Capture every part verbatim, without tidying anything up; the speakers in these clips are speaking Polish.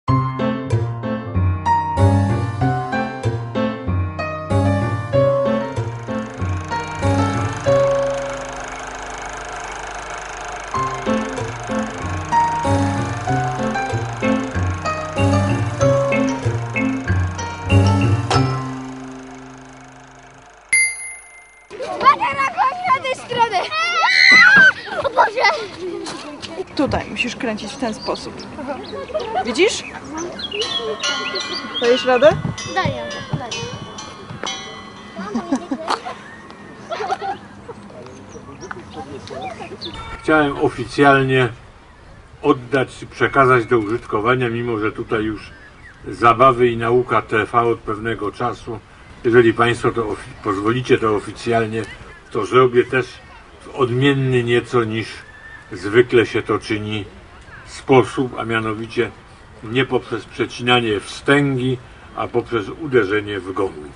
O Boże! Tutaj musisz kręcić w ten sposób. Widzisz? Dajesz radę? Daję, daję. Chciałem oficjalnie oddać czy przekazać do użytkowania, mimo że tutaj już zabawy i nauka trwa od pewnego czasu. Jeżeli Państwo to pozwolicie, to oficjalnie to zrobię też w odmienny nieco niż zwykle się to czyni sposób, a mianowicie nie poprzez przecinanie wstęgi, a poprzez uderzenie w gong.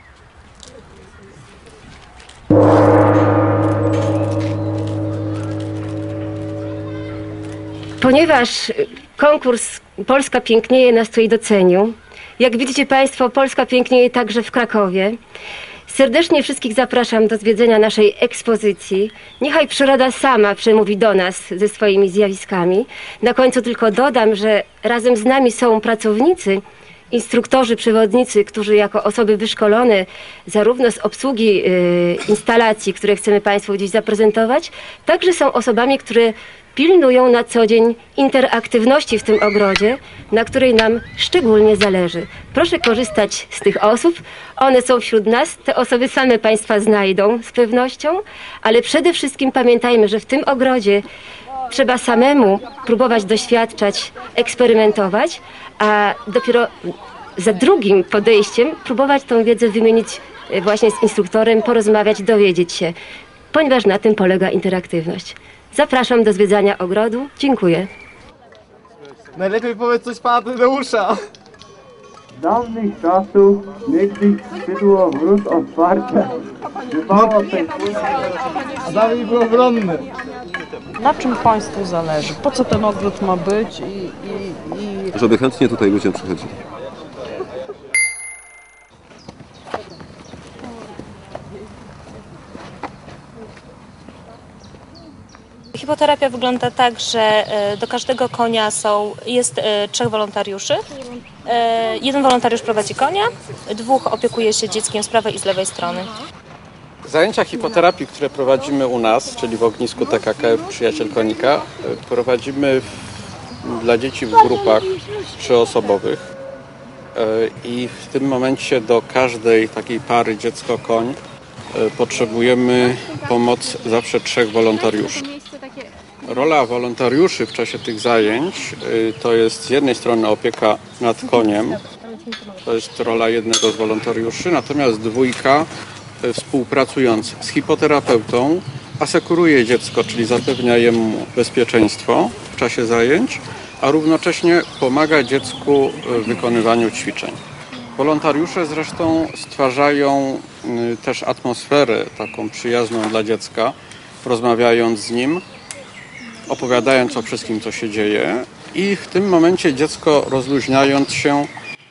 Ponieważ konkurs Polska pięknieje nas tutaj docenił, jak widzicie Państwo, Polska pięknieje także w Krakowie. Serdecznie wszystkich zapraszam do zwiedzenia naszej ekspozycji. Niechaj przyroda sama przemówi do nas ze swoimi zjawiskami. Na końcu tylko dodam, że razem z nami są pracownicy, instruktorzy, przewodnicy, którzy jako osoby wyszkolone zarówno z obsługi y, instalacji, które chcemy Państwu dziś zaprezentować, także są osobami, które pilnują na co dzień interaktywności w tym ogrodzie, na której nam szczególnie zależy. Proszę korzystać z tych osób. One są wśród nas. Te osoby same Państwa znajdą z pewnością, ale przede wszystkim pamiętajmy, że w tym ogrodzie trzeba samemu próbować doświadczać, eksperymentować, a dopiero za drugim podejściem próbować tą wiedzę wymienić właśnie z instruktorem, porozmawiać, dowiedzieć się, ponieważ na tym polega interaktywność. Zapraszam do zwiedzania ogrodu. Dziękuję. Najlepiej powiedz coś pana Tadeusza. Dawnych czasów niegdyś skrzydło wrót otwarte. Bywało ten A dalej był obronny. Na czym Państwu zależy? Po co ten ogród ma być? I, i, i... Żeby chętnie tutaj ludzie przychodzili. Hipoterapia wygląda tak, że do każdego konia są, jest trzech wolontariuszy. Jeden wolontariusz prowadzi konia, dwóch opiekuje się dzieckiem z prawej i z lewej strony. Zajęcia hipoterapii, które prowadzimy u nas, czyli w ognisku T K K F Przyjaciel Konika, prowadzimy w, dla dzieci w grupach trzyosobowych i w tym momencie do każdej takiej pary dziecko-koń potrzebujemy pomoc zawsze trzech wolontariuszy. Rola wolontariuszy w czasie tych zajęć to jest z jednej strony opieka nad koniem, to jest rola jednego z wolontariuszy, natomiast dwójka współpracując z hipoterapeutą asekuruje dziecko, czyli zapewnia jemu bezpieczeństwo w czasie zajęć, a równocześnie pomaga dziecku w wykonywaniu ćwiczeń. Wolontariusze zresztą stwarzają też atmosferę taką przyjazną dla dziecka, rozmawiając z nim, opowiadając o wszystkim, co się dzieje, i w tym momencie dziecko, rozluźniając się,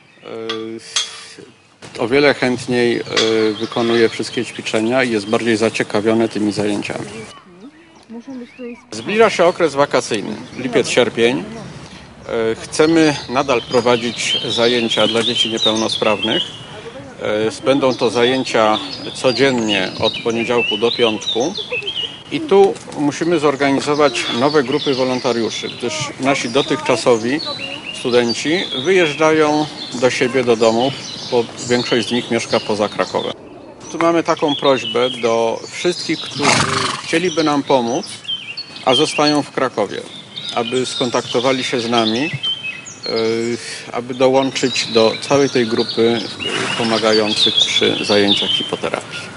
o wiele chętniej wykonuje wszystkie ćwiczenia i jest bardziej zaciekawione tymi zajęciami. Zbliża się okres wakacyjny, lipiec, sierpień. Chcemy nadal prowadzić zajęcia dla dzieci niepełnosprawnych. Będą to zajęcia codziennie od poniedziałku do piątku. I tu musimy zorganizować nowe grupy wolontariuszy, gdyż nasi dotychczasowi studenci wyjeżdżają do siebie, do domów, bo większość z nich mieszka poza Krakowem. Tu mamy taką prośbę do wszystkich, którzy chcieliby nam pomóc, a zostają w Krakowie, aby skontaktowali się z nami, aby dołączyć do całej tej grupy pomagających przy zajęciach hipoterapii.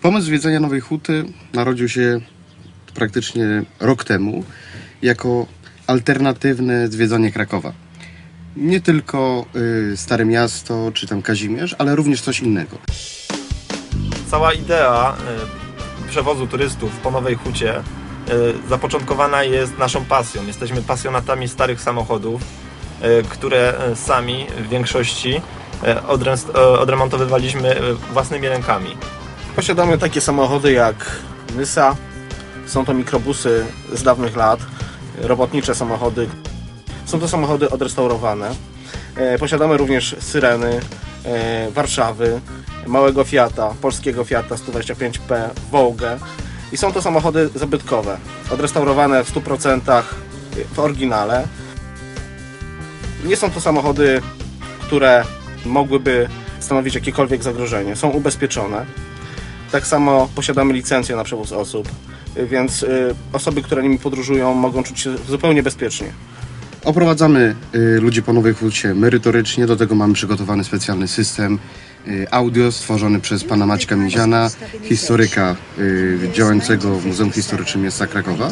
Pomysł zwiedzania Nowej Huty narodził się praktycznie rok temu jako alternatywne zwiedzanie Krakowa. Nie tylko y, Stare Miasto czy tam Kazimierz, ale również coś innego. Cała idea y, przewozu turystów po Nowej Hucie y, zapoczątkowana jest naszą pasją. Jesteśmy pasjonatami starych samochodów, y, które y, sami w większości y, odrest- y, odremontowywaliśmy y, własnymi rękami. Posiadamy takie samochody jak Nysa, są to mikrobusy z dawnych lat, robotnicze samochody. Są to samochody odrestaurowane. E, posiadamy również Syreny, e, Warszawy, małego Fiata, polskiego Fiata sto dwadzieścia pięć P, Vogue. I są to samochody zabytkowe, odrestaurowane w stu procentach w oryginale. Nie są to samochody, które mogłyby stanowić jakiekolwiek zagrożenie. Są ubezpieczone. Tak samo posiadamy licencję na przewóz osób, więc y, osoby, które nimi podróżują, mogą czuć się zupełnie bezpiecznie. Oprowadzamy y, ludzi po Nowej Hucie merytorycznie, do tego mamy przygotowany specjalny system y, audio stworzony przez pana Maćka Miziana, historyka y, działającego w Muzeum Historycznym Miasta Krakowa.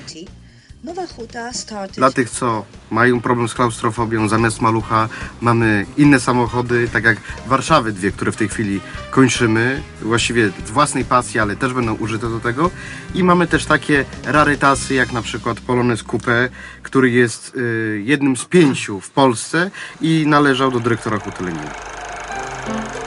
Dla tych, co mają problem z klaustrofobią, zamiast malucha mamy inne samochody, tak jak Warszawy dwie, które w tej chwili kończymy, właściwie z własnej pasji, ale też będą użyte do tego. I mamy też takie rarytasy, jak na przykład Polonez Coupé, który jest y, jednym z pięciu w Polsce i należał do dyrektora Huty Lenina.